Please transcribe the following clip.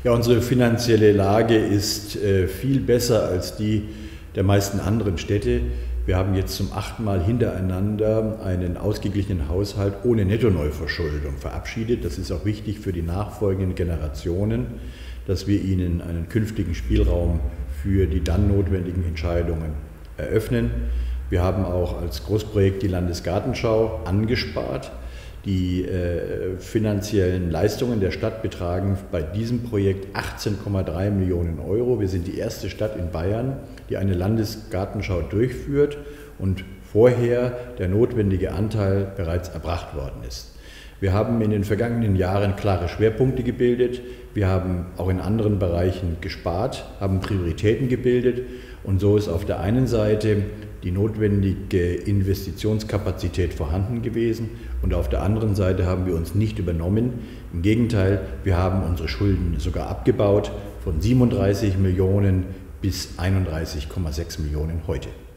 Ja, unsere finanzielle Lage ist viel besser als die der meisten anderen Städte. Wir haben jetzt zum 8. Mal hintereinander einen ausgeglichenen Haushalt ohne Nettoneuverschuldung verabschiedet. Das ist auch wichtig für die nachfolgenden Generationen, dass wir ihnen einen künftigen Spielraum für die dann notwendigen Entscheidungen eröffnen. Wir haben auch als Großprojekt die Landesgartenschau angespart. Die finanziellen Leistungen der Stadt betragen bei diesem Projekt 18,3 Millionen Euro. Wir sind die erste Stadt in Bayern, die eine Landesgartenschau durchführt und vorher der notwendige Anteil bereits erbracht worden ist. Wir haben in den vergangenen Jahren klare Schwerpunkte gebildet. Wir haben auch in anderen Bereichen gespart, haben Prioritäten gebildet und so ist auf der einen Seite die notwendige Investitionskapazität vorhanden gewesen und auf der anderen Seite haben wir uns nicht übernommen. Im Gegenteil, wir haben unsere Schulden sogar abgebaut von 37 Millionen bis 31,6 Millionen heute.